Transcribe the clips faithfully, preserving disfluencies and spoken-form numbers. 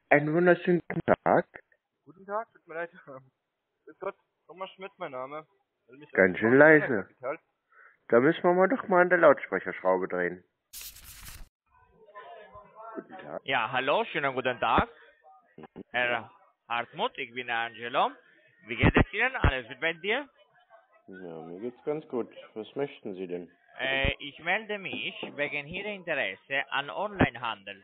Einen wunderschönen guten Tag. Guten Tag, tut mir leid. Grüß Gott, Thomas Schmidt, mein Name. Will mich als Ganz schön Braunsteiner leise. Kapital. Da müssen wir mal doch mal an der Lautsprecherschraube drehen. Guten Tag. Ja, hallo, schönen guten Tag, Herr Hartmut, ich bin Angelo. Wie geht es Ihnen? Alles gut bei dir? Ja, mir geht's ganz gut. Was möchten Sie denn? Äh, ich melde mich wegen Ihrer Interesse an Onlinehandel.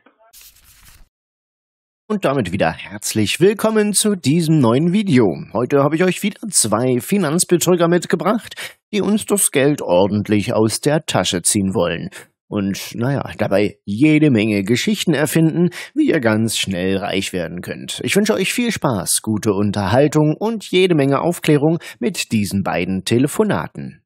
Und damit wieder herzlich willkommen zu diesem neuen Video. Heute habe ich euch wieder zwei Finanzbetrüger mitgebracht, die uns das Geld ordentlich aus der Tasche ziehen wollen. Und naja, dabei jede Menge Geschichten erfinden, wie ihr ganz schnell reich werden könnt. Ich wünsche euch viel Spaß, gute Unterhaltung und jede Menge Aufklärung mit diesen beiden Telefonaten.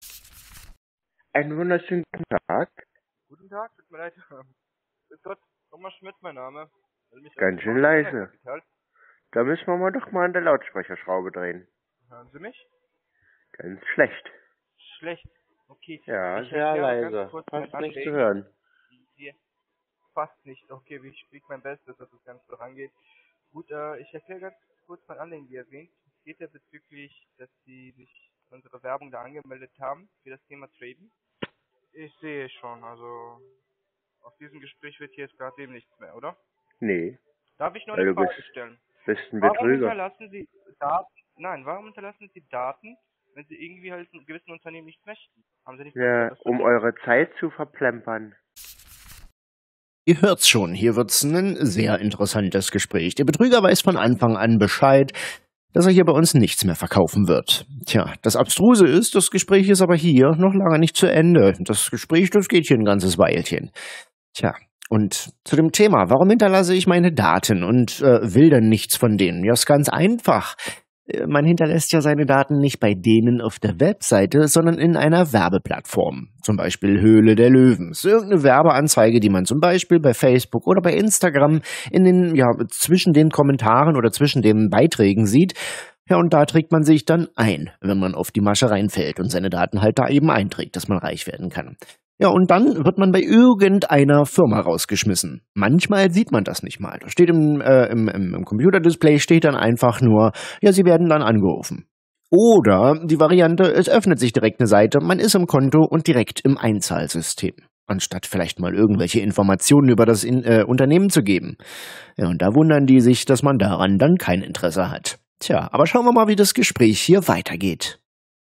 Einen wunderschönen guten Tag. Guten Tag, tut mir leid. Grüß Gott, Thomas Schmidt, mein Name. Will mich als Ganz schön Braunsteiner leise. Kapital. Da müssen wir mal doch mal an der Lautsprecherschraube drehen. Hören Sie mich? Ganz schlecht. Schlecht. Okay, Ja, ich sehr erkläre leise. ganz kurz mein Fast nicht zu Anliegen. hören. Hier, fast nicht. Okay, ich kriege mein Bestes, dass das Ganze vorangeht. Gut, äh, ich erkläre ganz kurz mein Anliegen, wie erwähnt. Es geht ja bezüglich, dass Sie sich unsere Werbung da angemeldet haben für das Thema Traden. Ich sehe schon, also aus diesem Gespräch wird hier jetzt gerade eben nichts mehr, oder? Nee, Darf ich nur weil eine du bist, Frage stellen? bist ein Warum Betrüger. hinterlassen Sie Daten? Nein, warum hinterlassen Sie Daten, wenn Sie irgendwie halt einem gewissen Unternehmen nicht möchten? Haben Sie nicht Ja, das um verdient? eure Zeit zu verplempern. Ihr hört's schon, hier wird's ein sehr interessantes Gespräch. Der Betrüger weiß von Anfang an Bescheid, dass er hier bei uns nichts mehr verkaufen wird. Tja, das Abstruse ist, das Gespräch ist aber hier noch lange nicht zu Ende. Das Gespräch, das geht hier ein ganzes Weilchen. Tja, und zu dem Thema, warum hinterlasse ich meine Daten und äh, will dann nichts von denen? Ja, ist ganz einfach. Äh, Man hinterlässt ja seine Daten nicht bei denen auf der Webseite, sondern in einer Werbeplattform. Zum Beispiel Höhle der Löwen. Ist irgendeine Werbeanzeige, die man zum Beispiel bei Facebook oder bei Instagram in den, ja, zwischen den Kommentaren oder zwischen den Beiträgen sieht. Ja, und da trägt man sich dann ein, wenn man auf die Masche reinfällt und seine Daten halt da eben einträgt, dass man reich werden kann. Ja, und dann wird man bei irgendeiner Firma rausgeschmissen. Manchmal sieht man das nicht mal. Da steht im, äh, im, im, im Computerdisplay steht dann einfach nur, ja, Sie werden dann angerufen. Oder die Variante, es öffnet sich direkt eine Seite, man ist im Konto und direkt im Einzahlsystem. Anstatt vielleicht mal irgendwelche Informationen über das in, äh, Unternehmen zu geben. Ja, und da wundern die sich, dass man daran dann kein Interesse hat. Tja, aber schauen wir mal, wie das Gespräch hier weitergeht.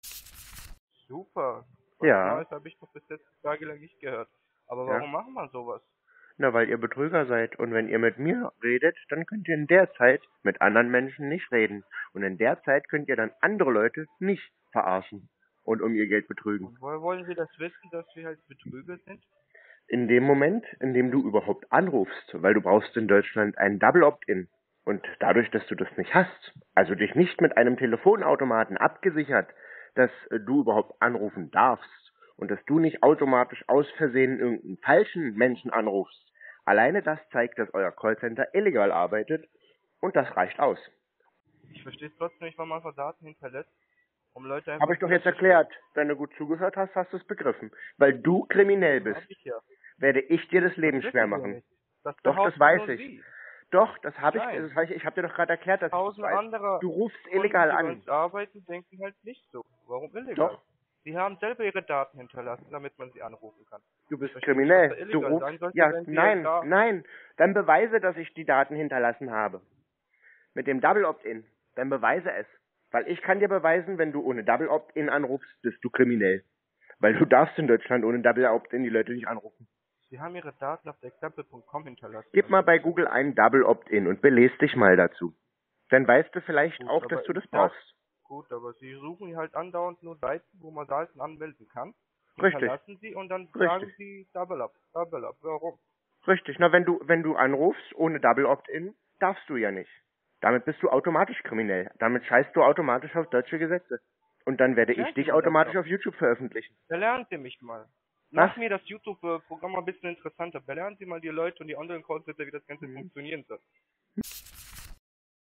Super. Was Ja, Neues habe ich noch bis jetzt tagelang nicht gehört. Aber ja. warum machen wir sowas? Na, weil ihr Betrüger seid. Und wenn ihr mit mir redet, dann könnt ihr in der Zeit mit anderen Menschen nicht reden. Und in der Zeit könnt ihr dann andere Leute nicht verarschen und um ihr Geld betrügen. Und woher wollen Sie das wissen, dass wir halt Betrüger sind? In dem Moment, in dem du überhaupt anrufst, weil du brauchst in Deutschland ein Double Opt-in. Und dadurch, dass du das nicht hast, also dich nicht mit einem Telefonautomaten abgesichert, dass äh, du überhaupt anrufen darfst und dass du nicht automatisch aus Versehen irgendeinen falschen Menschen anrufst, alleine das zeigt, dass euer Callcenter illegal arbeitet und das reicht aus. Ich verstehe trotzdem nicht, warum man einfach Daten hinterlässt, um Leute einfach Habe ich doch jetzt bloßzustellen. erklärt. Wenn du gut zugehört hast, hast du es begriffen. Weil du kriminell bist, Hab ich ja. werde ich dir das Leben Das schwer wissen Sie machen. nicht. Das Doch, das behaupten weiß nur ich. Sie. Doch, das habe ich, Nein. das weiß ich, ich habe dir doch gerade erklärt, dass ich das Tausende weiß. andere Du rufst Kunden, illegal die bei an. uns arbeiten, denken halt nicht so. Warum illegal? Doch, Sie haben selber ihre Daten hinterlassen, damit man sie anrufen kann. du bist Ich verstehe nicht, was da kriminell. Du illegal rufst, sein sollte, ja, wenn sie nein, da... nein. Dann beweise, dass ich die Daten hinterlassen habe. Mit dem Double Opt-in. Dann beweise es. Weil ich kann dir beweisen, wenn du ohne Double Opt-in anrufst, bist du kriminell. Weil du darfst in Deutschland ohne Double Opt-in die Leute nicht anrufen. Sie haben ihre Daten auf der example punkt com hinterlassen. Gib mal bei Google einen Double Opt-in und belese dich mal dazu. Dann weißt du vielleicht Gut, auch, aber dass du das das- brauchst. Gut, aber sie suchen halt andauernd nur Seiten, wo man Daten anmelden kann. Richtig. Hinterlassen sie und dann Richtig. sagen sie Double Up, Double Up. Warum? Richtig. Na, wenn du, wenn du anrufst ohne Double Opt-in, darfst du ja nicht. Damit bist du automatisch kriminell. Damit scheißt du automatisch auf deutsche Gesetze. Und dann werde ich Erklären Sie dich mir das automatisch doch. auf YouTube veröffentlichen. Belernen Sie mich mal. Was? Mach mir das YouTube-Programm mal ein bisschen interessanter. Belernen Sie mal die Leute und die anderen Callcenter, wie das Ganze Mhm. funktionieren soll.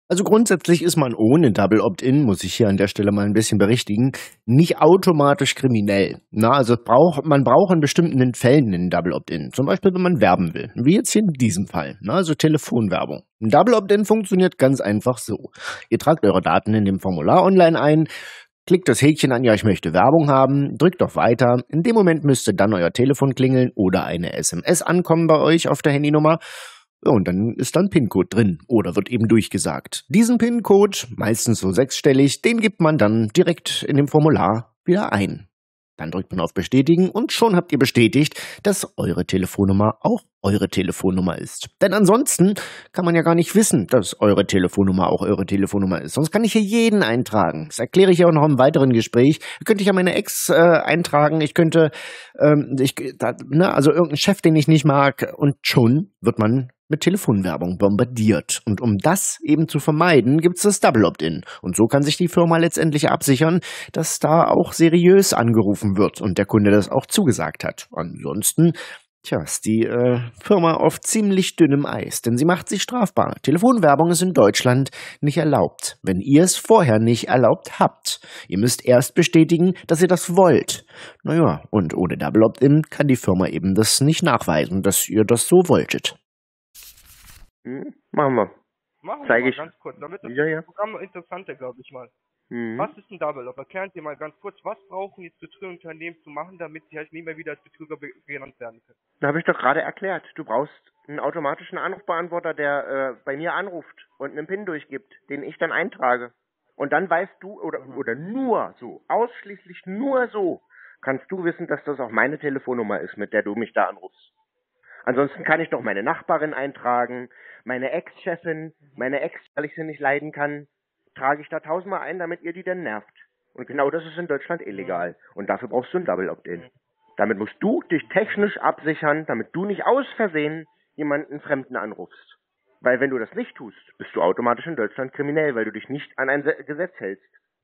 Also grundsätzlich ist man ohne Double Opt-in, muss ich hier an der Stelle mal ein bisschen berichtigen, nicht automatisch kriminell. Na, also braucht, man braucht in bestimmten Fällen einen Double Opt-in. Zum Beispiel, wenn man werben will. Wie jetzt hier in diesem Fall. Na, also Telefonwerbung. Ein Double Opt-in funktioniert ganz einfach so. Ihr tragt eure Daten in dem Formular online ein, klickt das Häkchen an, ja, ich möchte Werbung haben, drückt auf Weiter. In dem Moment müsste dann euer Telefon klingeln oder eine S M S ankommen bei euch auf der Handynummer. Ja, und dann ist dann PIN-Code drin oder wird eben durchgesagt. Diesen PIN-Code, meistens so sechsstellig, den gibt man dann direkt in dem Formular wieder ein. Dann drückt man auf Bestätigen und schon habt ihr bestätigt, dass eure Telefonnummer auch eure Telefonnummer ist. Denn ansonsten kann man ja gar nicht wissen, dass eure Telefonnummer auch eure Telefonnummer ist. Sonst kann ich hier jeden eintragen. Das erkläre ich ja auch noch im weiteren Gespräch. Könnte ich ja meine Ex äh, eintragen. Ich könnte, ähm, ich, da, ne, also irgendeinen Chef, den ich nicht mag. Und schon wird man mit Telefonwerbung bombardiert. Und um das eben zu vermeiden, gibt es das Double Opt-in. Und so kann sich die Firma letztendlich absichern, dass da auch seriös angerufen wird und der Kunde das auch zugesagt hat. Ansonsten, tja, ist die äh, Firma auf ziemlich dünnem Eis, denn sie macht sich strafbar. Telefonwerbung ist in Deutschland nicht erlaubt, wenn ihr es vorher nicht erlaubt habt. Ihr müsst erst bestätigen, dass ihr das wollt. Naja, und ohne Double Opt-in kann die Firma eben das nicht nachweisen, dass ihr das so wolltet. Hm, machen wir. Machen wir Zeig mal ich. ganz kurz, damit das Ja, ja. Programm interessanter, glaube ich mal. Mhm. Was ist ein Double Up? Erklären Sie mal ganz kurz, was brauchen jetzt Betrügerunternehmen zu machen, damit sie halt nie mehr wieder als Betrüger be genannt werden können? Da habe ich doch gerade erklärt. Du brauchst einen automatischen Anrufbeantworter, der äh, bei mir anruft und einen PIN durchgibt, den ich dann eintrage. Und dann weißt du, oder, Mhm. oder nur so, ausschließlich nur so, kannst du wissen, dass das auch meine Telefonnummer ist, mit der du mich da anrufst. Ansonsten kann ich doch meine Nachbarin eintragen, meine Ex-Chefin, meine Ex, weil ich sie nicht leiden kann, trage ich da tausendmal ein, damit ihr die dann nervt. Und genau das ist in Deutschland illegal. Und dafür brauchst du ein Double Opt-in. Damit musst du dich technisch absichern, damit du nicht aus Versehen jemanden Fremden anrufst. Weil wenn du das nicht tust, bist du automatisch in Deutschland kriminell, weil du dich nicht an ein Se- Gesetz hältst.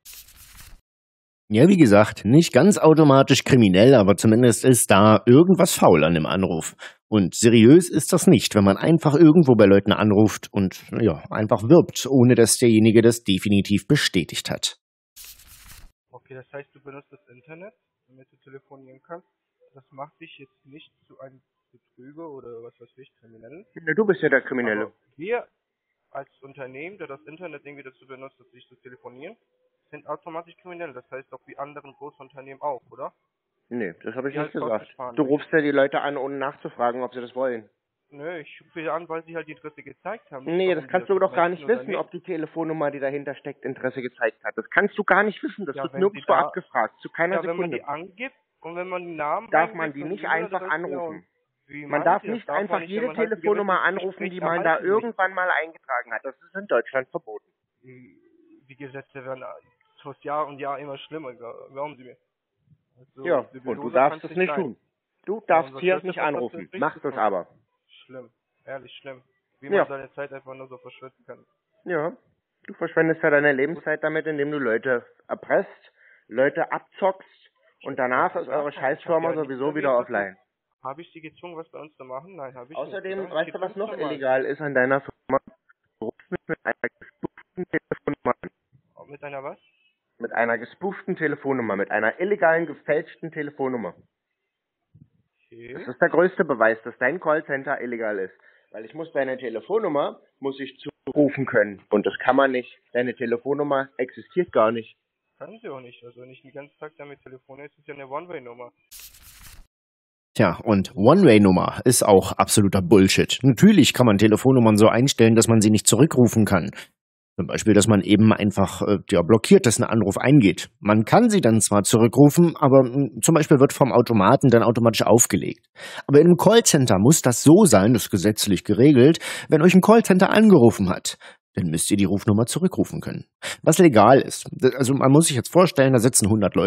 Ja, wie gesagt, nicht ganz automatisch kriminell, aber zumindest ist da irgendwas faul an dem Anruf. Und seriös ist das nicht, wenn man einfach irgendwo bei Leuten anruft und ja, einfach wirbt, ohne dass derjenige das definitiv bestätigt hat. Okay, das heißt, du benutzt das Internet, damit du telefonieren kannst. Das macht dich jetzt nicht zu einem Betrüger oder was weiß ich, Kriminellen. Ja, du bist ja der Kriminelle. Aber wir als Unternehmen, der das Internet irgendwie dazu benutzt, um sich zu telefonieren, sind automatisch kriminell. Das heißt doch wie anderen Großunternehmen auch, oder? Nee, das habe ich Die nicht halt gesagt. Kosten sparen Du möchten. rufst ja die Leute an, ohne nachzufragen, ob sie das wollen. Nö, ich rufe an, weil sie halt die Interesse gezeigt haben. Nee, Warum das die kannst du doch gar nicht möchten oder wissen, ob die Telefonnummer, die dahinter steckt, Interesse gezeigt hat. Das kannst du gar nicht wissen. Das Ja, wird wenn nirgendwo sie da- abgefragt. Zu keiner Ja, wenn man Sekunde. die angibt und wenn man die Namen Darf man eingibt die und nicht die einfach E-Mail-Adresse anrufen. und wie Man meint darf ihr das? nicht Darf man einfach nicht, jede wenn man halt ein Telefonnummer gewisses anrufen, Gespräch die man da erhalten will. irgendwann mal eingetragen hat. Das ist in Deutschland verboten. Die, die Gesetze werden aus Jahr und Jahr immer schlimmer, gla- glauben Sie mir. Also, Ja, die und du Bedrohung darfst kann's es nicht sein. tun. Du Ja, darfst und was hier heißt nicht das, was das anrufen. richtig Mach das ist? aber. Schlimm, ehrlich schlimm. Wie Ja. man seine Zeit einfach nur so verschwenden kann. Ja, du verschwendest ja deine Lebenszeit damit, indem du Leute erpresst, Leute abzockst und danach ist eure Ich Scheißfirma hab ja sowieso nichts wieder dagegen offline. Habe ich sie gezwungen, was bei uns zu machen? Nein, habe ich Außerdem, nicht. weißt du, was noch illegal? illegal ist an deiner Firma? Du rufst mich mit einer gespooften Telefonnummer an. Mit einer was? Mit einer gespooften Telefonnummer, mit einer illegalen, gefälschten Telefonnummer. Okay. Das ist der größte Beweis, dass dein Callcenter illegal ist. Weil ich muss deine Telefonnummer, muss ich zurufen können. Und das kann man nicht. Deine Telefonnummer existiert gar nicht. Kann sie auch nicht. Also wenn ich den ganzen Tag damit telefoniere, ist es ja eine One-Way-Nummer. Tja, und One-Way-Nummer ist auch absoluter Bullshit. Natürlich kann man Telefonnummern so einstellen, dass man sie nicht zurückrufen kann. Zum Beispiel, dass man eben einfach äh, ja, blockiert, dass ein Anruf eingeht. Man kann sie dann zwar zurückrufen, aber mh, zum Beispiel wird vom Automaten dann automatisch aufgelegt. Aber in einem Callcenter muss das so sein, das ist gesetzlich geregelt, wenn euch ein Callcenter angerufen hat, dann müsst ihr die Rufnummer zurückrufen können. Was legal ist. Also man muss sich jetzt vorstellen, da sitzen hundert Leute.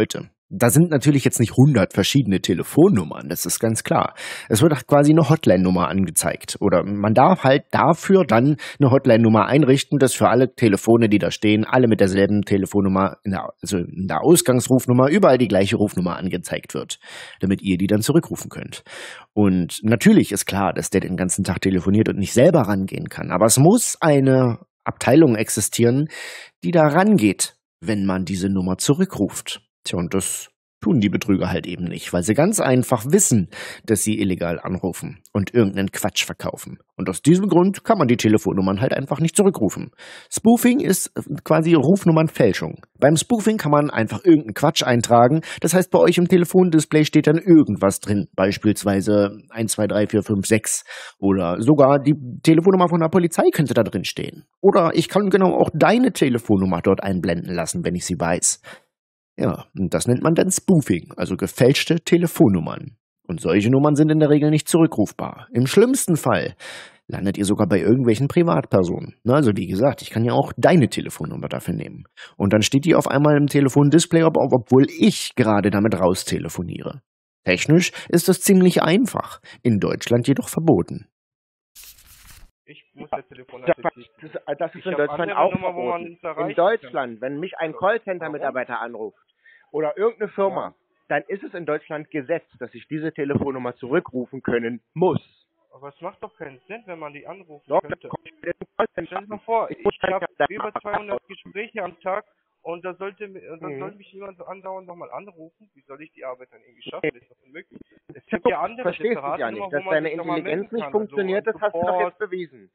Da sind natürlich jetzt nicht hundert verschiedene Telefonnummern, das ist ganz klar. Es wird auch quasi eine Hotline-Nummer angezeigt. Oder man darf halt dafür dann eine Hotline-Nummer einrichten, dass für alle Telefone, die da stehen, alle mit derselben Telefonnummer, in der, also in der Ausgangsrufnummer, überall die gleiche Rufnummer angezeigt wird, damit ihr die dann zurückrufen könnt. Und natürlich ist klar, dass der den ganzen Tag telefoniert und nicht selber rangehen kann. Aber es muss eine Abteilung existieren, die da rangeht, wenn man diese Nummer zurückruft. Tja, und das tun die Betrüger halt eben nicht, weil sie ganz einfach wissen, dass sie illegal anrufen und irgendeinen Quatsch verkaufen. Und aus diesem Grund kann man die Telefonnummern halt einfach nicht zurückrufen. Spoofing ist quasi Rufnummernfälschung. Beim Spoofing kann man einfach irgendeinen Quatsch eintragen. Das heißt, bei euch im Telefondisplay steht dann irgendwas drin, beispielsweise eins zwei drei vier fünf sechs oder sogar die Telefonnummer von der Polizei könnte da drin stehen. Oder ich kann genau auch deine Telefonnummer dort einblenden lassen, wenn ich sie weiß. Ja, und das nennt man dann Spoofing, also gefälschte Telefonnummern. Und solche Nummern sind in der Regel nicht zurückrufbar. Im schlimmsten Fall landet ihr sogar bei irgendwelchen Privatpersonen. Na, also wie gesagt, ich kann ja auch deine Telefonnummer dafür nehmen. Und dann steht die auf einmal im Telefondisplay, ob, obwohl ich gerade damit raustelefoniere. Technisch ist das ziemlich einfach, in Deutschland jedoch verboten. Ich muss das Telefon Das, natürlich. das, das ist Ich in hab Deutschland andere auch Nummer, wo man verboten. nicht erreichen In Deutschland, wenn mich ein Warum? Callcenter-Mitarbeiter anruft oder irgendeine Firma, dann ist es in Deutschland Gesetz, dass ich diese Telefonnummer zurückrufen können muss. Aber es macht doch keinen Sinn, wenn man die anrufen Doch, könnte. dann komme ich mit dem Callcenter Stell dir mal an. vor, Ich ich muss dann habe ja über da- zweihundert Gespräche am Tag und da sollte, mi- dann Mhm. soll mich jemand so andauernd nochmal anrufen. Wie soll ich die Arbeit dann irgendwie schaffen? Nee. Das ist doch unmöglich. Es gibt ja andere Verstehst du separate ja nicht, Nummern, dass wo man deine sich nochmal Intelligenz melden nicht kann. funktioniert, Also das hast du doch Support. jetzt bewiesen.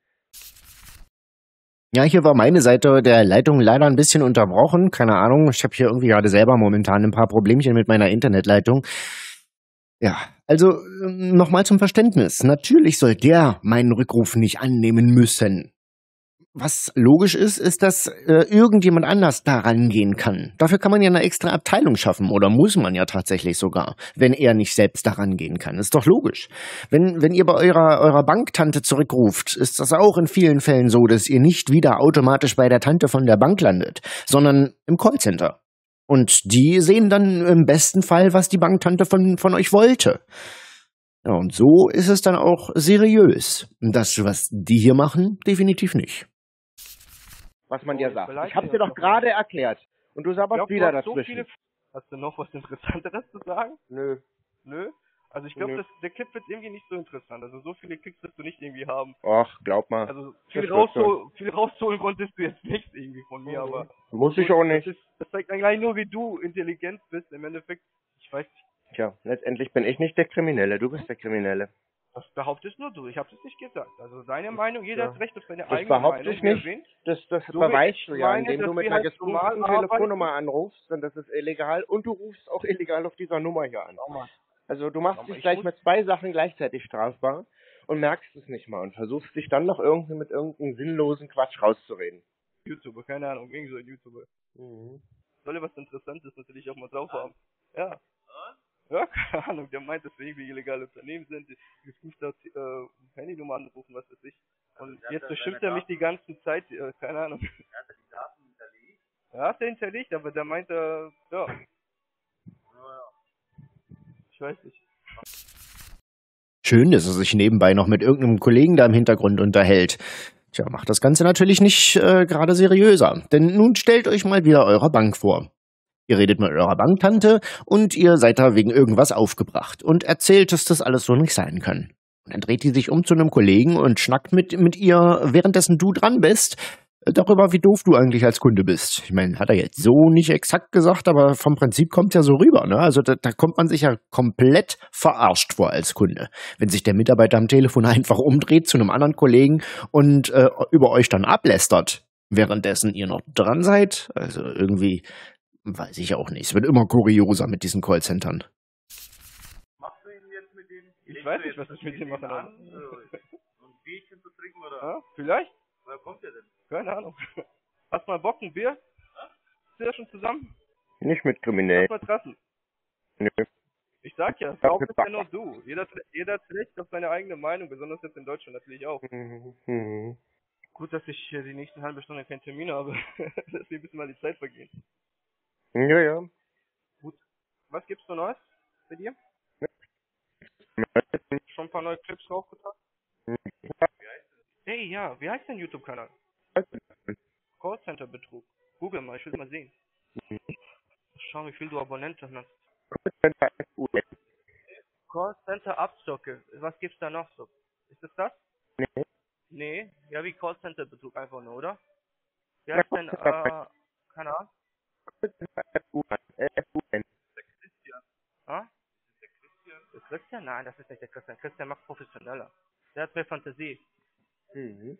Ja, hier war meine Seite der Leitung leider ein bisschen unterbrochen. Keine Ahnung, ich habe hier irgendwie gerade selber momentan ein paar Problemchen mit meiner Internetleitung. Ja, also ähm, nochmal zum Verständnis. Natürlich soll der meinen Rückruf nicht annehmen müssen. Was logisch ist, ist, dass äh, irgendjemand anders da rangehen kann. Dafür kann man ja eine extra Abteilung schaffen oder muss man ja tatsächlich sogar, wenn er nicht selbst da rangehen kann. Ist doch logisch. Wenn, wenn ihr bei eurer, eurer Banktante zurückruft, ist das auch in vielen Fällen so, dass ihr nicht wieder automatisch bei der Tante von der Bank landet, sondern im Callcenter. Und die sehen dann im besten Fall, was die Banktante von, von euch wollte. Ja, und so ist es dann auch seriös. Das, was die hier machen, definitiv nicht. Was man Oh, dir ich sagt. beleidige Ich habe das dir doch doch gerade erklärt. Und du Ich sabberst glaub, du wieder hast so dazwischen. viele... Hast du noch was Interessanteres zu sagen? Nö. Nö? Also ich glaube, Nö. der Clip wird irgendwie nicht so interessant. Also so viele Klicks wirst du nicht irgendwie haben. Ach, glaub mal. Also viel, wird raushol viel rausholen konntest du jetzt nicht irgendwie von mir, aber Muss ich auch nicht. das, ist, das zeigt eigentlich nur, wie du intelligent bist. Im Endeffekt, ich weiß nicht, Tja, letztendlich bin ich nicht der Kriminelle, du bist der Kriminelle. das behauptest nur du. Ich habe das nicht gesagt. Also deine Meinung, jeder Ja. hat Recht auf seine Das eigene behaupte Meinung. ich Wer nicht. wen? Das, das So wie beweist ich du ja, meine, indem dass du mit wir einer halt normal gespooften arbeiten. Telefonnummer anrufst, und das ist illegal, und du rufst auch illegal auf dieser Nummer hier an. Schau mal. Also du machst Schau mal, dich ich gleich muss- mit zwei Sachen gleichzeitig strafbar und merkst es nicht mal und versuchst dich dann noch irgendwie mit irgendeinem sinnlosen Quatsch rauszureden. YouTuber, keine Ahnung, irgend so ein YouTuber. Mhm. Soll ja was Interessantes natürlich auch mal drauf haben. Ja. Ja, keine Ahnung, der meint, dass wir irgendwie illegale Unternehmen sind, die geprüft hat, äh, Handynummer anrufen, was weiß ich. Und jetzt beschimpft er mich die ganze Zeit, äh, keine Ahnung. Hat er die Daten hinterlegt? Ja, hat er hinterlegt, aber der meint, äh, ja. Ich weiß nicht. Schön, dass er sich nebenbei noch mit irgendeinem Kollegen da im Hintergrund unterhält. Tja, macht das Ganze natürlich nicht äh, gerade seriöser. Denn nun stellt euch mal wieder eure Bank vor. Ihr redet mit eurer Banktante und ihr seid da wegen irgendwas aufgebracht und erzählt, dass das alles so nicht sein kann. Und dann dreht die sich um zu einem Kollegen und schnackt mit, mit ihr, währenddessen du dran bist, darüber, wie doof du eigentlich als Kunde bist. Ich meine, hat er jetzt so nicht exakt gesagt, aber vom Prinzip kommt ja so rüber, ne? Also da, da kommt man sich ja komplett verarscht vor als Kunde. Wenn sich der Mitarbeiter am Telefon einfach umdreht zu einem anderen Kollegen und äh, über euch dann ablästert, währenddessen ihr noch dran seid. Also irgendwie, weiß ich auch nicht. Es wird immer kurioser mit diesen Callcentern. Machst du ihn jetzt mit denen? Ich weiß nicht, was ich mit dem machen soll. an, äh, so ein Bierchen zu trinken oder? Ja, vielleicht? Woher kommt der denn? Keine Ahnung. Hast mal Bock, ein Bier? Sind wir schon zusammen? Nicht mit Kriminellen. Lass mal treffen. Nö. Ich sag ja, Ja, Kauf ist wir- ja nur du. Jeder, jeder hat Recht auf seine eigene Meinung, besonders jetzt in Deutschland natürlich auch. Mhm. Mhm. Gut, dass ich hier die nächsten halbe Stunde keinen Termin habe. Dass mir ein bisschen mal die Zeit vergeht. Ja, ja. Was gibt's so Neues bei dir? Schon ein paar neue Clips draufgetan? Hey, ja, wie heißt dein YouTube-Kanal? Callcenter-Betrug. Google mal, ich will mal sehen. Schau, wie viel du Abonnenten hast. Callcenter-Abzocke. Was gibt's da noch so? Ist das das? Nee. Nee, ja, wie Callcenter-Betrug einfach nur, oder? Wie heißt denn, äh, keine Ahnung? Ah? Der Christian? Nein, das ist nicht der Christian. Christian macht professioneller. Der hat mehr Fantasie. Mhm.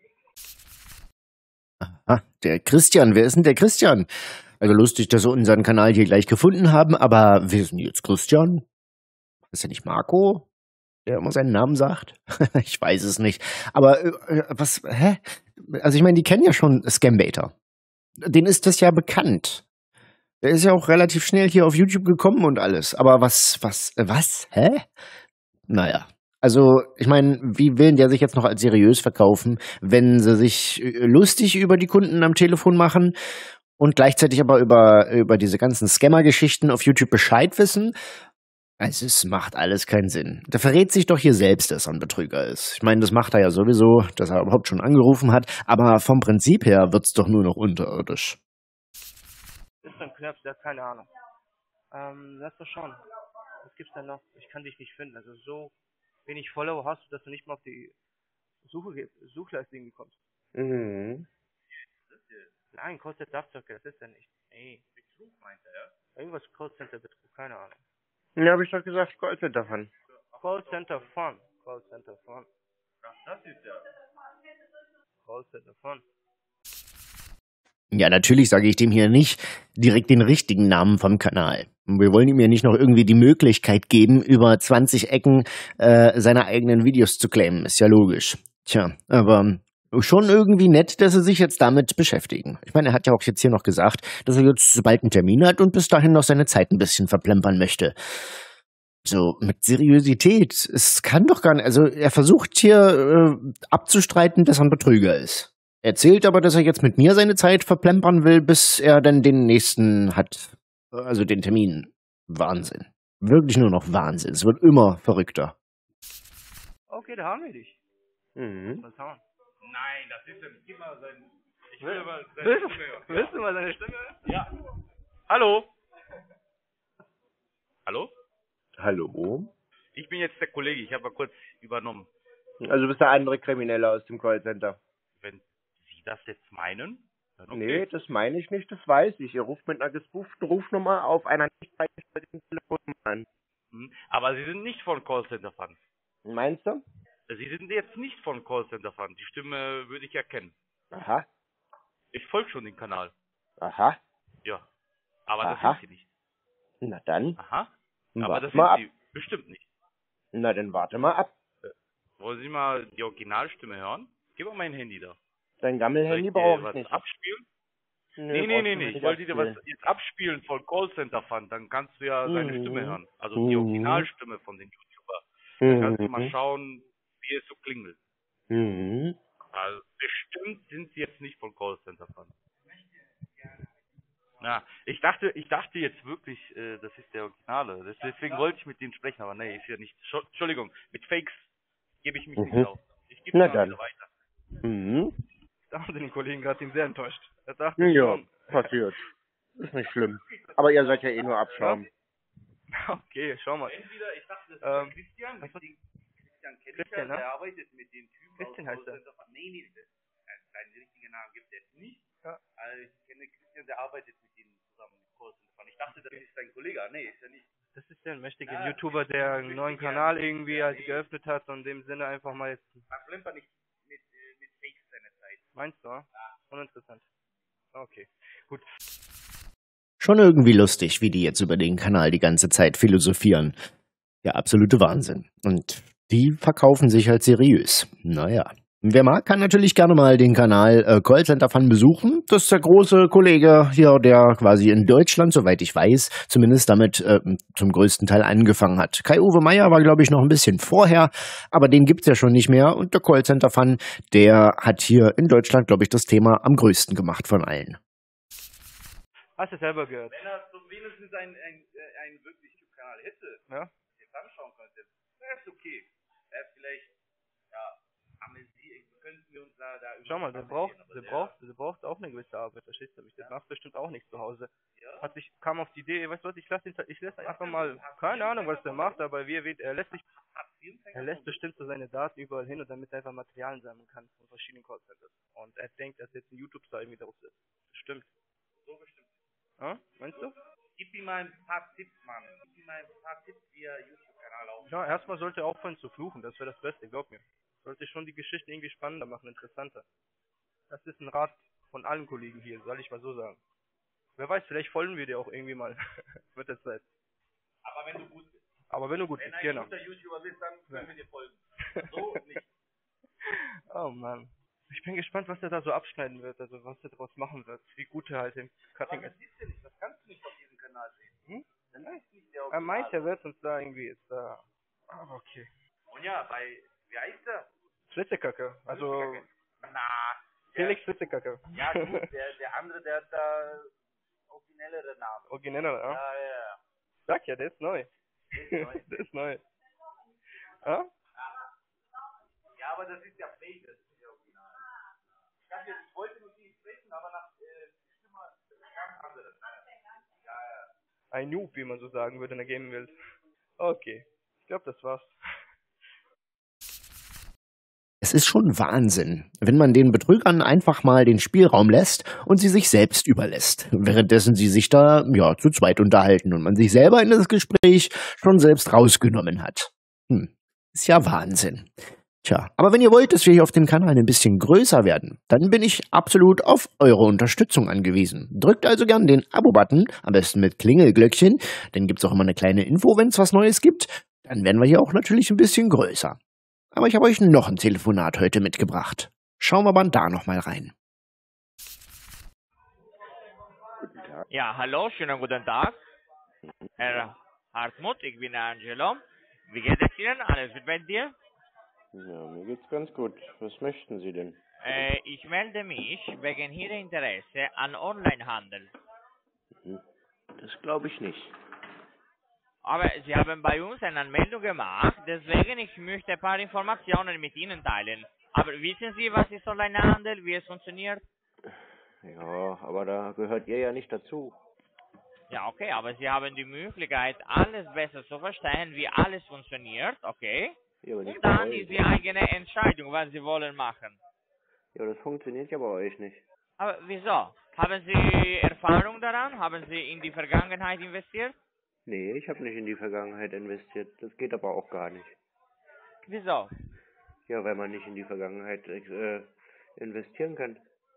Ah, der Christian. Wer ist denn der Christian? Also lustig, dass wir unseren Kanal hier gleich gefunden haben, aber wer ist denn jetzt Christian? Ist ja nicht Marco, der immer seinen Namen sagt? Ich weiß es nicht. Aber äh, was, hä? Also ich meine, die kennen ja schon Scambaiter. Denen ist das ja bekannt. Der ist ja auch relativ schnell hier auf YouTube gekommen und alles. Aber was, was, äh, was? Hä? Naja. Also, ich meine, wie will der sich jetzt noch als seriös verkaufen, wenn sie sich äh, lustig über die Kunden am Telefon machen und gleichzeitig aber über, über diese ganzen Scammer-Geschichten auf YouTube Bescheid wissen? Also, es macht alles keinen Sinn. Der verrät sich doch hier selbst, dass er ein Betrüger ist. Ich meine, das macht er ja sowieso, dass er überhaupt schon angerufen hat, aber vom Prinzip her wird's doch nur noch unterirdisch. Ist so ein Knirps, der hat keine Ahnung. Ähm, lass mal schauen. Was gibt's denn noch? Ich kann dich nicht finden. Also so wenig Follower hast du, dass du nicht mal auf die Suche, Suchleiste irgendwie kommst. Mhm. Nein, Callcenter Abzocke, das ist ja nicht. Nee. Betrug meint er, ja? Irgendwas Callcenter Betrug, keine Ahnung. Ja, hab ich doch gesagt, Callcenter Fun. Callcenter Fun. Callcenter Fun. Ach, das ist ja. Callcenter Fun. Ja, natürlich sage ich dem hier nicht direkt den richtigen Namen vom Kanal. Wir wollen ihm ja nicht noch irgendwie die Möglichkeit geben, über zwanzig Ecken äh, seine eigenen Videos zu claimen. Ist ja logisch. Tja, aber schon irgendwie nett, dass sie sich jetzt damit beschäftigen. Ich meine, er hat ja auch jetzt hier noch gesagt, dass er jetzt bald einen Termin hat und bis dahin noch seine Zeit ein bisschen verplempern möchte. So, mit Seriosität. Es kann doch gar nicht. Also, er versucht hier äh, abzustreiten, dass er ein Betrüger ist. Er erzählt aber, dass er jetzt mit mir seine Zeit verplempern will, bis er dann den nächsten hat. Also den Termin. Wahnsinn. Wirklich nur noch Wahnsinn. Es wird immer verrückter. Okay, da haben wir dich. Mhm. Was haben Nein, das ist ein immer sein. Ich will aber seine Willst, Stimme hören. willst du mal seine Stimme hören? Ja. Hallo? Hallo? Hallo? Ich bin jetzt der Kollege, ich habe mal kurz übernommen. Also bist der andere Kriminelle aus dem Callcenter. Wenn Sie das jetzt meinen, dann okay. Nee, das meine ich nicht, das weiß ich. Ihr ruft mit einer gespooften Rufnummer auf einer nicht freigestellten Telefonnummer an. Hm, aber Sie sind nicht von Callcenter Fun. Meinst du? Sie sind jetzt nicht von Callcenter Fun. Die Stimme würde ich erkennen. Aha, Ich folge schon den Kanal. aha, Ja. Aber Aha. das sind Sie nicht. na dann, Aha. Hm, Aber warte das mal sind Sie bestimmt nicht. na dann warte mal ab. Wollen Sie mal die Originalstimme hören? Gib mal mein Handy da. Dein Soll Gammelhandy ich dir brauche ich was nicht. abspielen? Nö, Nee, nee, brauchst nee, du nee. nicht Ich wollte dir was abspielen. jetzt abspielen von Callcenter Fun. Dann kannst du ja seine Mhm. Stimme hören. Also die Mhm. Originalstimme von den YouTuber. Dann kannst du mal Mhm. schauen, wie es so klingelt. Mhm. Also bestimmt sind sie jetzt nicht von Callcenter Fun. Na, ich dachte, ich dachte jetzt wirklich, äh, das ist der Originale. Das- Deswegen wollte ich mit denen sprechen, aber nee, ist ja nicht. Scho- Entschuldigung, mit Fakes gebe ich mich Mhm. nicht auf. Ich gebe Na es mal dann. wieder weiter. Mhm. Da haben sie den Kollegen gerade ihn sehr enttäuscht. Er dachte Ja, schon. passiert. Ist nicht schlimm. Aber ihr seid ja eh nur Abschaum. Okay, schau mal. Entweder, ich dachte, das ist Ähm, der Christian, was- den Christian kenne ich Christian, ja, ne? der arbeitet mit den Typen Christian aus heißt er. Callcenter Fun. Nee, nee, das, äh, seinen richtigen Namen gibt es nicht. Ja. Also ich kenne Christian, der arbeitet mit denen zusammen mit Callcenter Fun. Ich dachte, das ist sein Kollege. Nee, ist ja nicht. Das ist der mächtige Ja, YouTuber, der einen neuen richtig, ja. Kanal irgendwie halt geöffnet hat und in dem Sinne einfach mal jetzt. Verplemper nicht mit, äh, mit Fakes seine Zeit. Meinst du, ja? Uninteressant. Okay, gut. Schon irgendwie lustig, wie die jetzt über den Kanal die ganze Zeit philosophieren. Der absolute Wahnsinn. Und die verkaufen sich halt seriös. Naja. Wer mag, kann natürlich gerne mal den Kanal äh, Callcenter Fun besuchen. Das ist der große Kollege hier, der quasi in Deutschland, soweit ich weiß, zumindest damit äh, zum größten Teil angefangen hat. Kai-Uwe Meier war, glaube ich, noch ein bisschen vorher, aber den gibt's ja schon nicht mehr. Und der Callcenter Fun, der hat hier in Deutschland, glaube ich, das Thema am größten gemacht von allen. Hast du selber gehört? Wenn er so wenigstens ein, ein, äh, ein wirklich YouTube-Kanal hätte, Ja? jetzt anschauen könnte, wäre es okay. Wäre vielleicht, ja, amüsiert, könnten wir uns da, da Schau mal, der amüsieren, braucht, aber der der- braucht, der braucht auch eine gewisse Arbeit, verstehst du? Der macht bestimmt auch nicht zu Hause. Ja? Hat sich, kam auf die Idee, weißt du was, ich lasse ihn, ich lasse einfach mal, keine Ahnung, was der macht, aber wie er wird, er lässt sich, er lässt bestimmt so seine Daten überall hin und damit er einfach Materialien sammeln kann von verschiedenen Callcenters. Und er denkt, dass jetzt ein YouTube-Star irgendwie draus ist. Stimmt. So bestimmt. Ja? Meinst du? Gib ihm mal ein paar Tipps, Mann. Gib ihm mal ein paar Tipps, wie er YouTube-Kanal aufbaut. Ja, erstmal sollte er aufhören zu fluchen, das wäre das Beste, glaub mir. Sollte schon die Geschichte irgendwie spannender machen, interessanter. Das ist ein Rat von allen Kollegen hier, soll ich mal so sagen. Wer weiß, vielleicht folgen wir dir auch irgendwie mal. Wird der Zeit. Aber wenn du gut bist. Aber wenn du gut Wenn bist, ein genau. guter YouTuber bist, dann können Ja. wir dir folgen. So nicht. Oh Mann. Ich bin gespannt, was er da so abschneiden wird, also was er daraus machen wird. Wie gut er halt im Aber Cutting das ist. siehst du nicht, das kannst du nicht auf diesem Kanal sehen. Hm? Das ist nicht der Er meint, er Original. wird uns da irgendwie jetzt da. Aber okay. Und ja, bei, wie heißt der? Schlitzekacke. Also Na, Felix Schlitzekacke. ja gut, der, der andere, der hat da originellere Namen. Origineller, ja? Ja, ja, ja. Sag ja, der ist neu. ist neu. Der ist neu. Ja? Ja, aber das ist ja fake, das ist ja original. Ich dachte, ich wollte mit ihm sprechen, aber nach äh, die Stimme ganz anderes. Ja, ja. Ein Noob, wie man so sagen würde in der Gaming-Welt. Okay. Ich glaube, das war's. Es ist schon Wahnsinn, wenn man den Betrügern einfach mal den Spielraum lässt und sie sich selbst überlässt, währenddessen sie sich da, ja, zu zweit unterhalten und man sich selber in das Gespräch schon selbst rausgenommen hat. Hm, ist ja Wahnsinn. Tja, aber wenn ihr wollt, dass wir hier auf dem Kanal ein bisschen größer werden, dann bin ich absolut auf eure Unterstützung angewiesen. Drückt also gern den Abo-Button, am besten mit Klingelglöckchen, dann gibt's auch immer eine kleine Info, wenn es was Neues gibt. Dann werden wir hier auch natürlich ein bisschen größer. Aber ich habe euch noch ein Telefonat heute mitgebracht. Schauen wir mal da nochmal rein. Guten Tag. Ja, hallo, schönen guten Tag. Herr Hartmut, ich bin Angelo. Wie geht es Ihnen? Alles gut bei dir? Ja, mir geht's ganz gut. Was möchten Sie denn? Äh, ich melde mich wegen Ihrer Interesse an Onlinehandel. Hm, das glaube ich nicht. Aber Sie haben bei uns eine Anmeldung gemacht, deswegen ich möchte ein paar Informationen mit Ihnen teilen. Aber wissen Sie, was ist Onlinehandel, wie es funktioniert? Ja, aber da gehört ihr ja nicht dazu. Ja, okay, aber Sie haben die Möglichkeit, alles besser zu verstehen, wie alles funktioniert, okay? Ja, aber nicht Und bei dann euch. ist die eigene Entscheidung, was Sie wollen machen. Ja, das funktioniert ja bei euch nicht. Aber wieso? Haben Sie Erfahrung daran? Haben Sie in die Vergangenheit investiert? Nee, ich habe nicht in die Vergangenheit investiert. Das geht aber auch gar nicht. Wieso? Ja, weil man nicht in die Vergangenheit äh, investieren kann.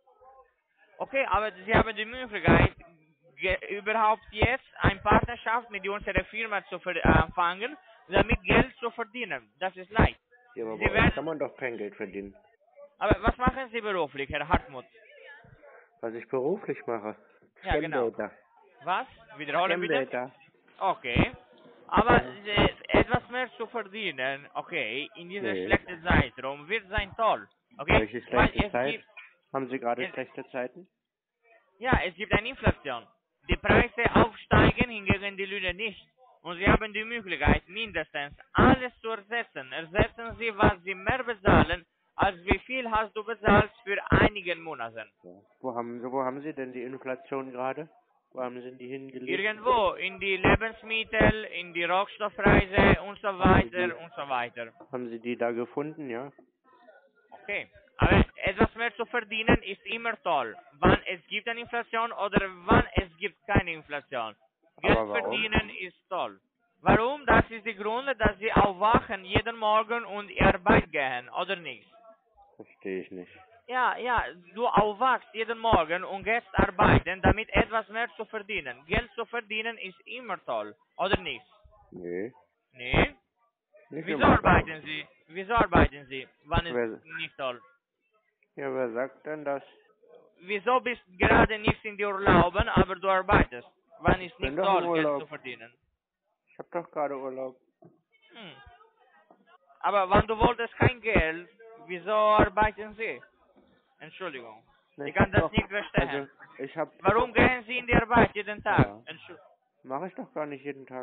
Okay, aber Sie haben die Möglichkeit, ge- überhaupt jetzt eine Partnerschaft mit unserer Firma zu ver- anfangen, damit Geld zu verdienen. Das ist leicht. Ja, aber Sie bei euch werden- kann man doch kein Geld verdienen. Aber was machen Sie beruflich, Herr Hartmut? Was ich beruflich mache. Ja, genau. Scam-Data. Was? Wiederholen bitte? Scam-Data. Okay. Aber äh, etwas mehr zu verdienen, okay, in dieser Nee. schlechten Zeitraum wird sein toll. Okay? Welche Weil schlechte es Zeit? gibt, Haben Sie gerade Es- schlechte Zeiten? ja, es gibt eine Inflation. Die Preise aufsteigen, hingegen die Löhne nicht. Und Sie haben die Möglichkeit, mindestens alles zu ersetzen. Ersetzen Sie, was Sie mehr bezahlen, als wie viel hast du bezahlt für einige Monate. Ja. Wo haben Sie, wo haben Sie denn die Inflation gerade? Wo haben Sie die hingelegt? Irgendwo, in die Lebensmittel, in die Rohstoffpreise und so weiter und so weiter. Haben Sie die da gefunden, ja? Okay. Aber etwas mehr zu verdienen ist immer toll. Wann es gibt eine Inflation oder wann es gibt keine Inflation. Geld Aber warum? verdienen ist toll. Warum? Das ist der Grund, dass sie aufwachen jeden Morgen und in Arbeit gehen, oder nicht? Verstehe ich nicht. Ja, ja, du aufwachst jeden Morgen und gehst arbeiten, damit etwas mehr zu verdienen. Geld zu verdienen ist immer toll, oder nicht? Nee. Nee? Nicht Wieso immer. arbeiten Sie? Wieso arbeiten Sie? Wann ist Wer- nicht toll? Ja, wer sagt denn das? Wieso bist gerade nicht in die Urlauben, aber du arbeitest? Wann ist bin nicht doch im toll, Geld Urlaub. zu verdienen? Ich habe doch gerade Urlaub. Hm. Aber wenn du wolltest kein Geld, wieso arbeiten Sie? Entschuldigung. Nee, Ich kann das doch- nicht verstehen. Also, ich habe... Warum gehen Sie in die Arbeit jeden Tag? Ja. Entschu- Mache ich doch gar nicht jeden Tag.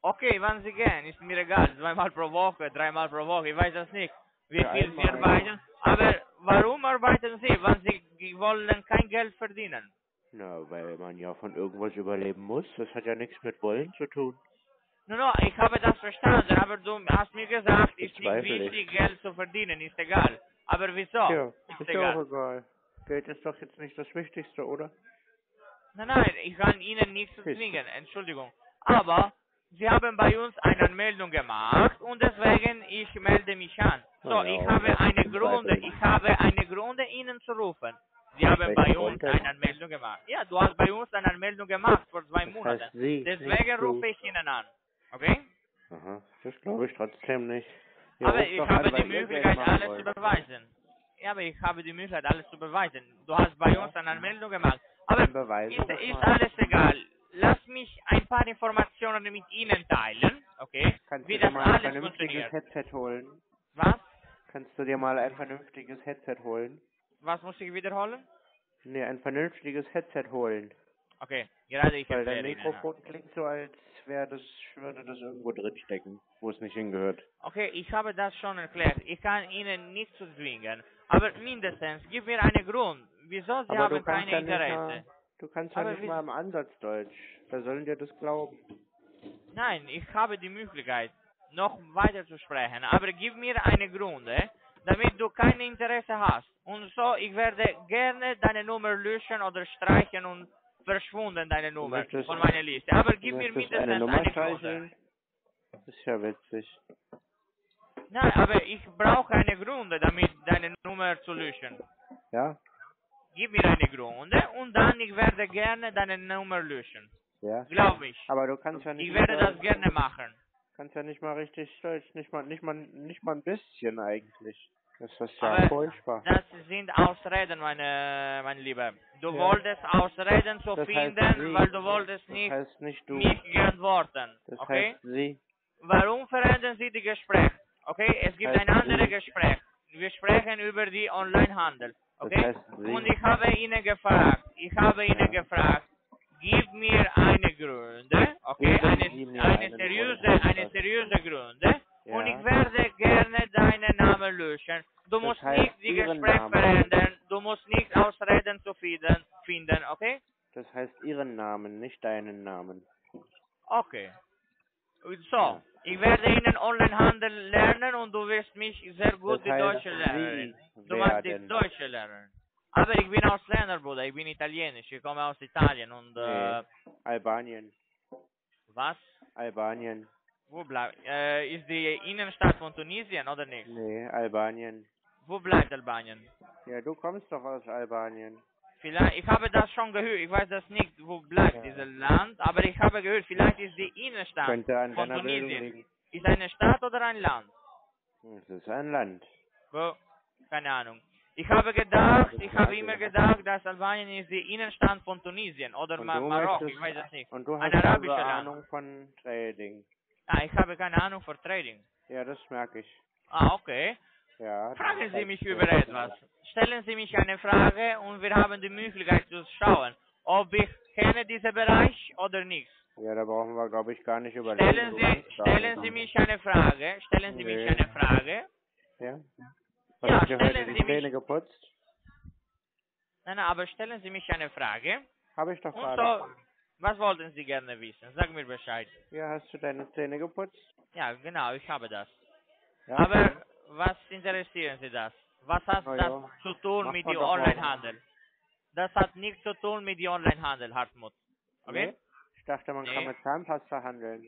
Okay, wann Sie gehen, ist mir egal. Zweimal pro Woche, dreimal pro Woche, ich weiß das nicht, wie Ja, viel Sie einmal. arbeiten. Aber warum arbeiten Sie, wenn Sie wollen kein Geld verdienen? Na, weil man ja von irgendwas überleben muss. Das hat ja nichts mit Wollen zu tun. No, no, ich habe das verstanden, aber du hast mir gesagt, ist nicht Bezweifle ich. wichtig, Geld zu verdienen, ist egal. Aber wieso? Ja, ist ist ja egal. auch egal. Geld ist doch jetzt nicht das Wichtigste, oder? Nein, nein, ich kann Ihnen nichts Siehst du. zwingen, Entschuldigung. Aber Sie haben bei uns eine Anmeldung gemacht und deswegen ich melde mich an. So, Na ja, ich und habe das eine zum Gründe, Zweifel. ich habe eine Gründe Ihnen zu rufen. Sie haben Welchen bei Grund uns denn? eine Anmeldung gemacht. Ja, du hast bei uns eine Anmeldung gemacht vor zwei Das Monaten. heißt Sie, Deswegen nicht du. rufe ich Ihnen an. Okay? Aha, das glaube ich trotzdem nicht. Ihr Aber ruft ich doch habe an, die weil ihr Geld Möglichkeit, machen alles wollt. zu beweisen. Ja, aber ich habe die Möglichkeit, alles zu beweisen. Du hast bei Ja. uns eine Anmeldung gemacht. Aber Dann beweise ist, das ist mal. alles egal. Lass mich ein paar Informationen mit Ihnen teilen, okay? Kannst Wie du dir das mal ein alles vernünftiges funktioniert. Headset holen? Was? Kannst du dir mal ein vernünftiges Headset holen? Was muss ich wiederholen? Nee, ein vernünftiges Headset holen. Okay, gerade ich Weil dein erkläre Ihnen. Mikrofon klingt so, als wäre das, würde das irgendwo drin stecken, wo es nicht hingehört. Okay, ich habe das schon erklärt. Ich kann Ihnen nicht zu zwingen. Aber mindestens, gib mir einen Grund. Wieso Sie Aber du haben kannst keine ja nicht Interesse? mal, du kannst ja Aber nicht wie- mal im Ansatz Deutsch. Wer soll dir das glauben? Nein, ich habe die Möglichkeit, noch weiter zu sprechen, aber gib mir eine Gründe, damit du kein Interesse hast. Und so, ich werde gerne deine Nummer löschen oder streichen und verschwunden deine Nummer möchtest- von meiner Liste. Aber Du gib mir möchtest mindestens eine eine, Nummer Gründe. streicheln? Das ist ja witzig. Nein, aber ich brauche eine Gründe, damit deine Nummer zu löschen. Ja? Gib mir eine Gründe und dann ich werde gerne deine Nummer löschen. Ja? Glaub mich. Aber du kannst ja nicht Ich mal werde das Deutsch. gerne machen. Kannst ja nicht mal richtig Deutsch, nicht mal, nicht mal, nicht mal ein bisschen eigentlich. Das ist ja Aber furchtbar. das sind Ausreden, meine, mein Lieber. Du Ja. wolltest Ausreden zu Das heißt finden, Sie. weil du wolltest Das nicht heißt nicht du. mich geantworten. Das Okay? heißt sie. Warum verändern Sie die Gespräche? Okay? Es gibt heißt ein anderes Sie. Gespräch. Wir sprechen über die Onlinehandel. Okay? Das heißt Sie. Und ich habe Ihnen gefragt, ich habe Ihnen Ja. gefragt, gib mir eine Gründe, okay? Geben Eine, Sie mir eine einen seriöse, Grund. eine seriöse Gründe. Ja. Und ich werde gerne deinen Namen löschen. Du Das musst heißt nicht die Ihren Gespräche Namen. verändern. Du musst nicht Ausreden zu finden, finden, okay? Das heißt ihren Namen, nicht deinen Namen. Okay. So, Ja. ich werde Ihnen Onlinehandel lernen und du wirst mich sehr gut Das die heißt, Deutsche lernen. Sie Du machst die werden. Deutsche lernen. Aber ich bin Ausländer, Bruder. Ich bin Italienisch. Ich komme aus Italien und äh, Nee. Albanien. was? Albanien. Wo bleibt? Äh, ist die Innenstadt von Tunesien oder nicht? Nee, Albanien. Wo bleibt Albanien? Ja, du kommst doch aus Albanien. Vielleicht, ich habe das schon gehört. Ich weiß das nicht, wo bleibt Ja. dieses Land, aber ich habe gehört, vielleicht ist die Innenstadt Könnte an von deiner Bildung Tunesien. liegen. Ist eine Stadt oder ein Land? Es ist ein Land. Wo? Keine Ahnung. Ich habe gedacht, Das ich mag habe ich. immer gedacht, dass Albanien ist die Innenstadt von Tunesien oder Und Ma du Marokko, möchtest- ich weiß es nicht. Und du Ein hast arabischer also Land. Ahnung von Trading. Ah, ich habe keine Ahnung von Trading. Ja, das merke ich. Ah, okay. Ja. Fragen das Sie heißt, mich äh, über etwas. Stellen Sie mich eine Frage und wir haben die Möglichkeit zu schauen, ob ich kenne diesen Bereich oder nicht. Ja, da brauchen wir, glaube ich, gar nicht überlegen. Stellen Du Sie, kannst gar stellen nicht. Sie mich eine Frage. Stellen Sie mich Nee. eine Frage. Ja? Ja, Hast du dir heute stellen die Sie mich- Zähne geputzt? Nein, nein, aber stellen Sie mich eine Frage. Habe ich doch Und gerade. so, was wollten Sie gerne wissen? Sag mir Bescheid. Ja, hast du deine Zähne geputzt? Ja, genau, ich habe das. Ja. Aber was interessieren Sie das? Was hat Na das ja, zu tun macht mit man dem doch mal. Onlinehandel? Das hat nichts zu tun mit dem Onlinehandel, Hartmut. Okay? Nee? Ich dachte, man Nee. kann mit Zahnpasta handeln.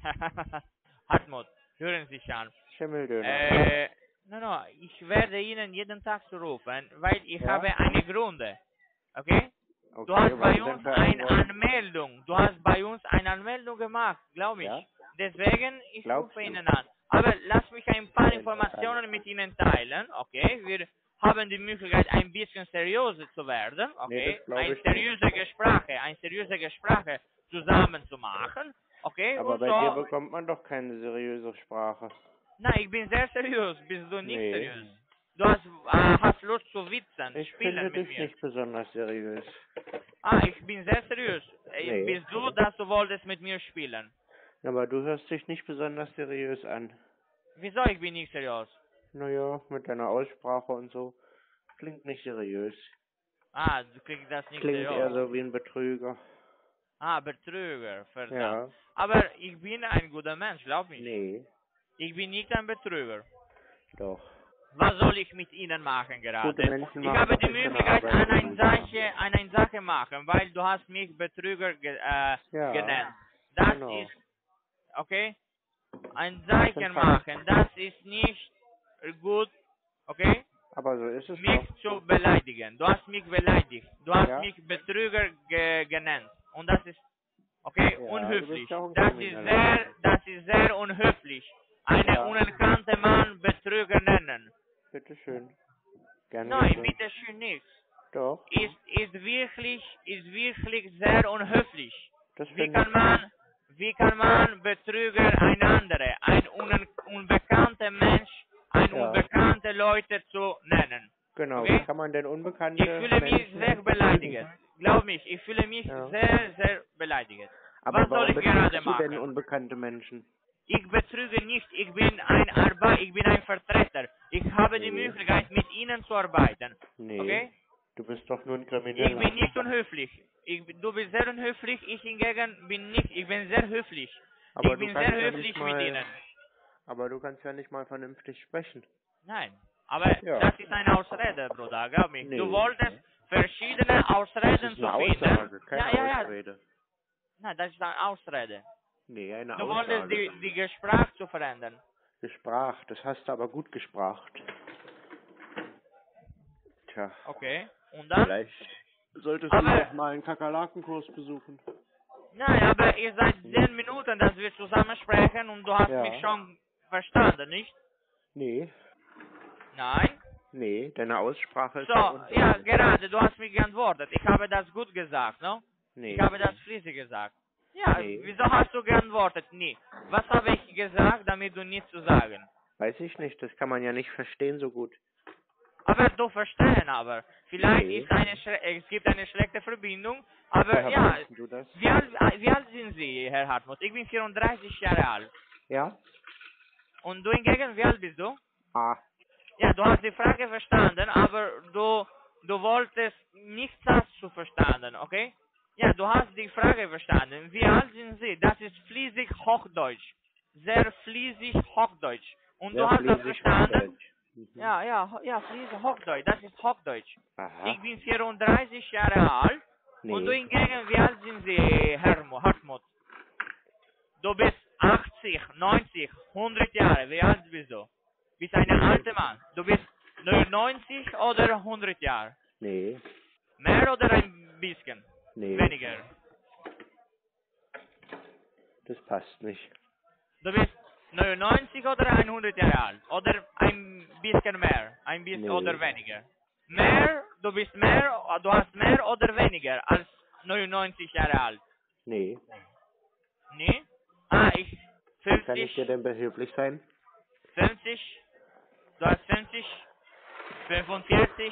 Hartmut, hören Sie sich an. Schimmeldöner. Äh, no, no, ich werde Ihnen jeden Tag rufen, weil ich Ja? habe eine Gründe. Okay? Okay, Du hast was bei denn uns für eine Grund? Anmeldung. Du hast bei uns eine Anmeldung gemacht, glaube ich. Ja? Deswegen, ich Glaubst rufe du? Ihnen an. Aber lass mich ein paar Ja, Informationen mit Ihnen teilen, okay? Wir haben die Möglichkeit, ein bisschen seriöser zu werden, Nee, okay? das glaub Ein ich seriöse Gespräche, ein seriöse Gespräche zusammen zu machen, okay? Aber Und bei dir so, bekommt man doch keine seriöse Sprache. nein, ich bin sehr seriös. Bist du nicht Nee. seriös? Du hast, äh, hast Lust zu witzen, Ich spielen finde mit dich mir. nicht besonders seriös. Ah, ich bin sehr seriös. Äh, Nee. Bist du, dass du wolltest mit mir spielen? Aber du hörst dich nicht besonders seriös an. Wieso, ich bin nicht seriös? Naja, mit deiner Aussprache und so. Klingt nicht seriös. Ah, du kriegst das nicht Klingt seriös. eher so wie ein Betrüger. Ah, Betrüger, verdammt. Ja. Aber ich bin ein guter Mensch, glaub mich. Nee, Ich bin nicht ein Betrüger. doch. Was soll ich mit Ihnen machen gerade? Gute Menschen Ich machen habe doch die nicht keine Möglichkeit, Arbeit, an die eine sie Sache, an eine Sache machen, weil du hast mich Betrüger ge äh, Ja, genannt. Das genau. ist, okay? Ein Zeichen Schon fast. machen, das ist nicht gut, okay? Aber so ist es Mich doch. zu beleidigen. Du hast mich beleidigt. Du hast Ja. mich Betrüger ge genannt. Und das ist, okay, Ja, du unhöflich. bist ja auch ein Das ist Krimineller. sehr, das ist sehr unhöflich. Einen Ja. unerkannten Mann Betrüger nennen. Bitteschön. Gerne Nein, geschehen. bitte schön nicht. Doch, Ist, ist wirklich, ist wirklich sehr unhöflich. das Wie finde kann ich. man, wie kann man Betrüger ein andere, ein un unbekannter Mensch, ein Ja. unbekannte Leute zu nennen? Genau, Okay. wie kann man denn unbekannte Ich fühle mich Menschen sehr beleidigt. Glaub mich, ich fühle mich Ja. sehr, sehr beleidigt. Aber Was soll warum ich gerade betrügst du denn machen? unbekannte Menschen? Ich betrüge nicht, ich bin ein Arbeit, ich bin ein Vertreter. Ich habe die Nee. Möglichkeit, mit Ihnen zu arbeiten. Nee, Okay? du bist doch nur ein Ich Krimineller. bin nicht unhöflich. Ich, du bist sehr unhöflich, ich hingegen bin nicht. Ich bin sehr höflich. Aber ich du bin kannst sehr ja höflich nicht mit mal, Ihnen. aber du kannst ja nicht mal vernünftig sprechen. Nein, aber Ja. das ist eine Ausrede, Bruder, glaub mich. Nee. Du wolltest verschiedene Das Ausreden ist zu eine finden. Aussage, keine ja, ja, ja. Ausrede. Nein, das ist eine Ausrede. Nee, eine Du wolltest Aussage. die, die Gespräch zu verändern. Gesprach, das hast du aber gut gespracht. Tja, Okay, und dann? vielleicht solltest Aber- du doch mal einen Kakerlakenkurs besuchen. Nein, aber ihr seid zehn Minuten, dass wir zusammen sprechen und du hast Ja. mich schon verstanden, nicht? Nee, Nein? nee, deine Aussprache ist So, ja ja, undeutlich. gerade, du hast mich geantwortet. Ich habe das gut gesagt, ne? Nee, Ich habe das fließig gesagt. Ja, Nee. wieso hast du geantwortet? Nie. Was habe ich gesagt, damit du nichts zu sagen? weiß ich nicht, das kann man ja nicht verstehen so gut. Aber du verstehen aber. Vielleicht Nee. ist eine Schre es gibt eine schlechte Verbindung, aber Woher ja, weißt du das? wie alt, wie alt sind Sie, Herr Hartmut? Ich bin vierunddreißig Jahre alt. Ja? Und du hingegen, wie alt bist du? Ah, Ja, du hast die Frage verstanden, aber du, du wolltest nicht das zu verstanden, okay? Ja, du hast die Frage verstanden. Wie alt sind Sie? Das ist fließig Hochdeutsch. Sehr fließig Hochdeutsch. Und sehr du hast das fließig verstanden? Hochdeutsch. Mhm. Ja, ja, ho- ja, fließig Hochdeutsch. Das ist Hochdeutsch. Aha, Ich bin vierunddreißig Jahre alt. Und du nee, hingegen, wie alt sind Sie, Herr Mo- Hartmut? Du bist achtzig, neunzig, hundert Jahre. Wie alt bist du? Bist ein alter Mann. Du bist neunundneunzig oder hundert Jahre? nee, Mehr oder ein bisschen? nee, Weniger. das passt nicht. Du bist neunundneunzig oder hundert Jahre alt? Oder ein bisschen mehr? Ein bisschen Nee. oder weniger? Mehr? Du bist mehr, du hast mehr oder weniger als neunundneunzig Jahre alt? Nee, Nee? Ah, ich, wie kann ich fünfzig, dir denn behilflich sein? fünfzig, du hast fünfzig, fünfundvierzig,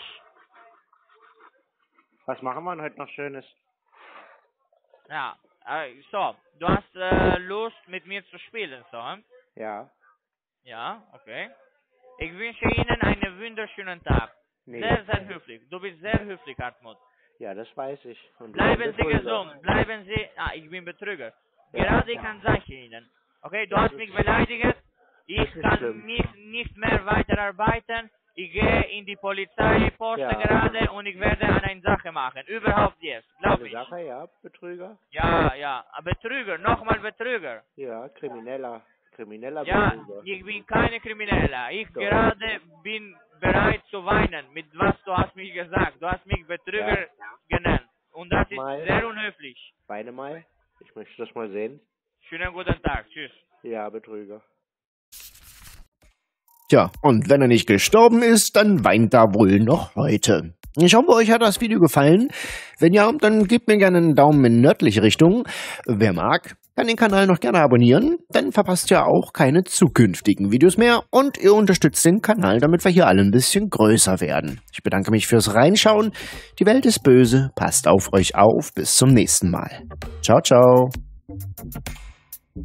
Was machen wir denn heute noch Schönes? ja, äh, so, du hast äh, Lust mit mir zu spielen, so, hm? Ja, Ja, okay. Ich wünsche Ihnen einen wunderschönen Tag. nee, Sehr, sehr höflich. Du bist sehr höflich, Hartmut. ja, das weiß ich. Und du Bleiben bist Sie Betrüger. gesund. Bleiben Sie... Ah, ich bin Betrüger. Ja. Gerade ich kann sagen Ihnen. Okay, du Das hast ist- mich beleidigt. Ich das ist kann schlimm. nicht, nicht mehr weiterarbeiten. Ich gehe in die Polizeiposten Ja. gerade und ich werde eine Sache machen. Überhaupt jetzt. Glaub Eine ich. Sache, ja, Betrüger? Ja, ja. Betrüger. Nochmal Betrüger. Ja, Krimineller. Krimineller Ja, Betrüger. ich bin keine Krimineller. Ich Doch. gerade bin bereit zu weinen, mit was du hast mich gesagt. Du hast mich Betrüger Ja. genannt. Und das Nochmal. ist sehr unhöflich. Weine mal. Ich möchte das mal sehen. Schönen guten Tag. Tschüss. Ja, Betrüger. Tja, und wenn er nicht gestorben ist, dann weint er wohl noch heute. Ich hoffe, euch hat das Video gefallen. Wenn ja, dann gebt mir gerne einen Daumen in nördliche Richtung. Wer mag, kann den Kanal noch gerne abonnieren, dann verpasst ihr auch keine zukünftigen Videos mehr und ihr unterstützt den Kanal, damit wir hier alle ein bisschen größer werden. Ich bedanke mich fürs Reinschauen. Die Welt ist böse, passt auf euch auf. Bis zum nächsten Mal. Ciao, ciao.